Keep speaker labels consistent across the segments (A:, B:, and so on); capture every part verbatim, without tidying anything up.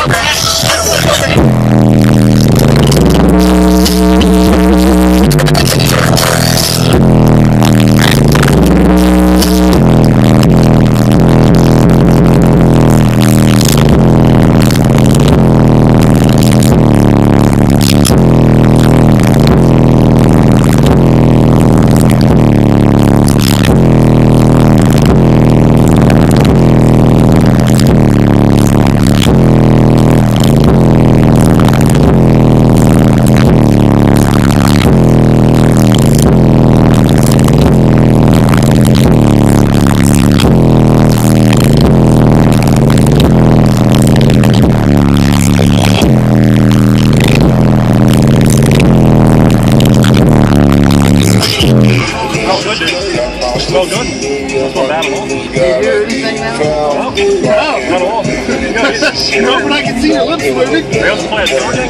A: Well, good. That's not bad at all.
B: Can you do anything now?
A: No. No, not at all.
B: No, but I can see your lips moving.
A: We also play a Taylor game.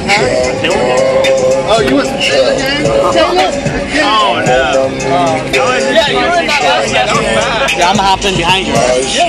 B: Oh, you want some Taylor game? Taylor?
A: Oh, no.
C: Yeah, you were in that last guest. Yeah, I'm hopping behind you.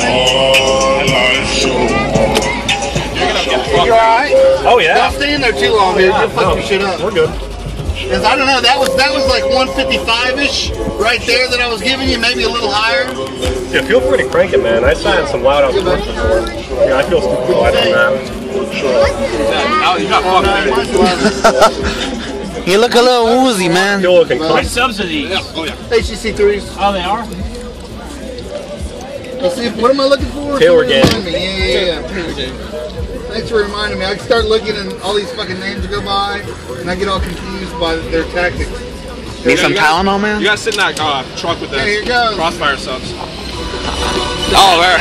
B: You alright?
A: Oh, yeah.
B: Don't stay in there too long, dude. You'll fuck your shit up.
A: We're good.
B: Because I don't know, that was that was like one fifty-five-ish right there that I was giving you, maybe a little higher.
A: Yeah, feel free to crank it, man. I signed some loud out before. Yeah, I feel super light on that.
C: Oh, you got fucked.
D: You look a little woozy, man.
A: You're looking
C: What
A: close.
C: subsidies?
B: Oh, yeah. H C C threes.
C: Oh, they are?
B: Let's see, what am I looking for?
A: Taylor game.
B: Yeah, yeah, yeah. Thanks for reminding me. I start looking and all these fucking names go by, and I get all confused by their tactics.
D: Need some Tylenol, man?
E: You guys sit in that uh, truck with the
B: Hey, here goes.
E: crossfire subs.
D: Oh, there.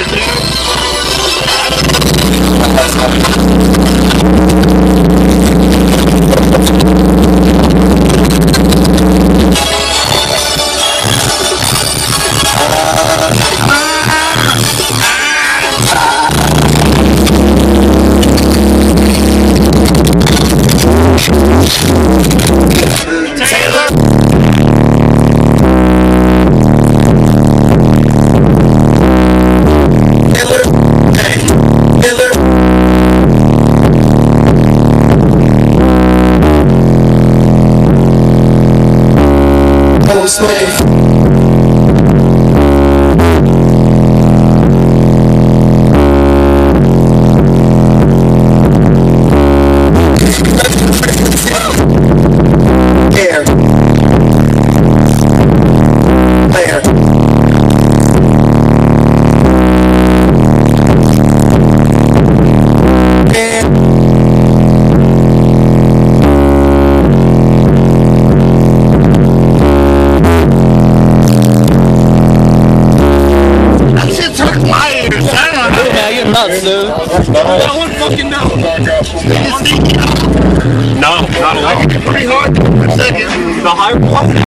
D: Nuts, dude.
E: That one fucking no.
A: No, not a lot.
B: Pretty hard for a second.
A: The high